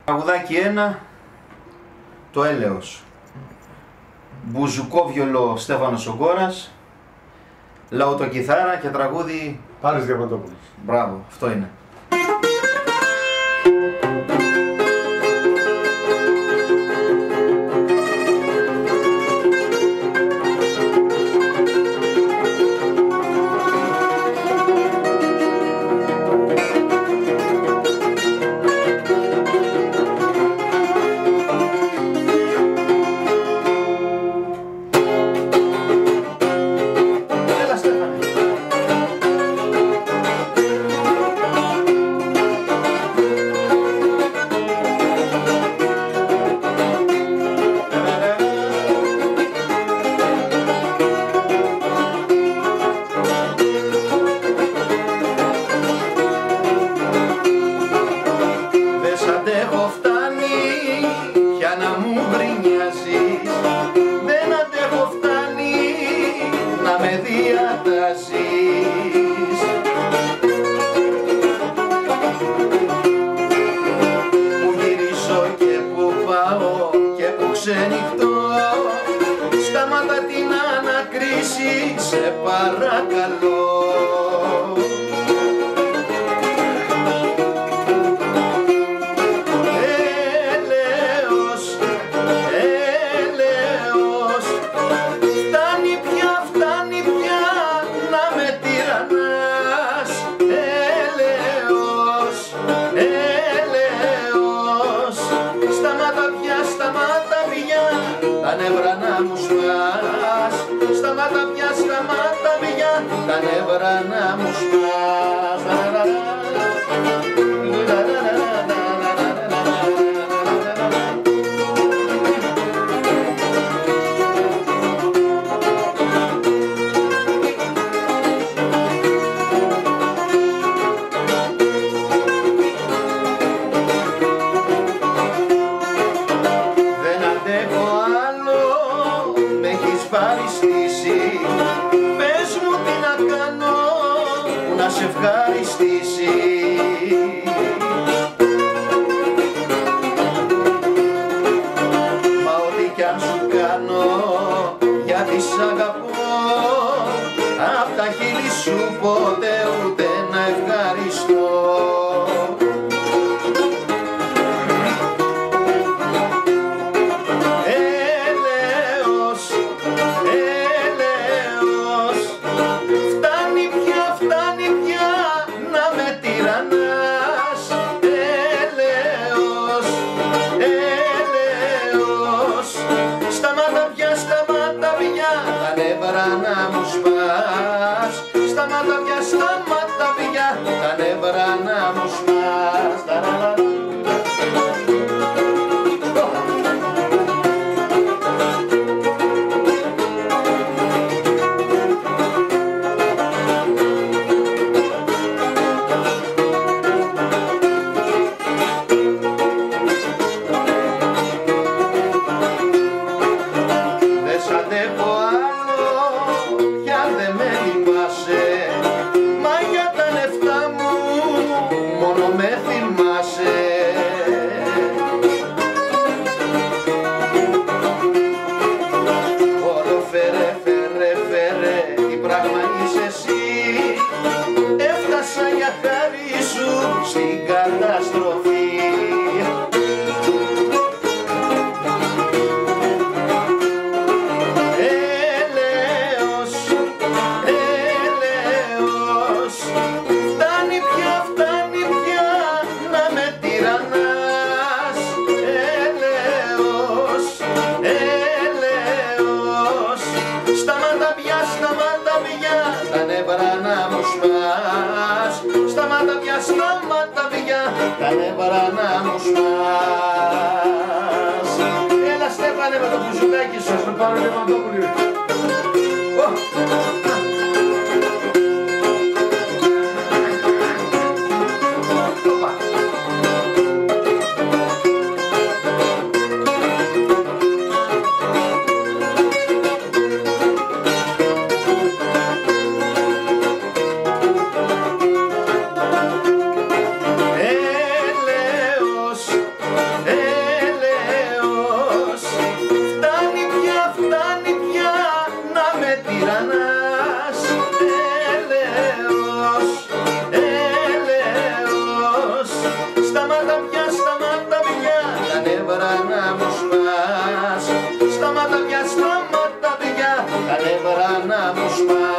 Τραγουδάκι 1, το έλεος. Μπουζουκόβιολο Στέφανος Ογκώρας, λαοτοκιθάρα και τραγούδι Πάρης Διαμαντόπουλος. Μπράβο, αυτό είναι. Αντέχω, φτάνει πια να μου γκρινιάζεις. Δεν αντέχω, φτάνει να με διατάζεις. Που γυρίσω και που πάω και που ξενυχτώ, σταμάτα την ανακρίση, σε παρακαλώ. Τα νεύρα να μου σπάς, σταμάτα πια, σταμάτα πια, τα νεύρα να μου σπάς. Πες μου τι να κάνω που να σε ευχαριστήσει. Μα ό,τι κι αν σου κάνω, γιατί σ' αγαπώ, απ' τα χείλη σου ποτέ ούτε να ευχαριστώ. Τα νεύρα να μου σπάς, σταμάτα πια, σταμάτα πια, τα νεύρα να μου σπάς. Δεν σ' αντέχω άλλο, πια δεν με λυπάσαι, μα για τα λεφτά μου μόνο με θυμάσαι. Όλο φέρε, φέρε, φέρε, τι πράγμα είσαι εσύ, έφτασα για χάρη σου στην καταστροφή. Τα νεύρα να μου σπάς, σταμάτα πια, σταμάτα πια, τα νεύρα να μου σπάς. Έλα Στέφανε με το μπουζουκάκι σου, στο Πάρη Διαμαντόπουλο. σπάει.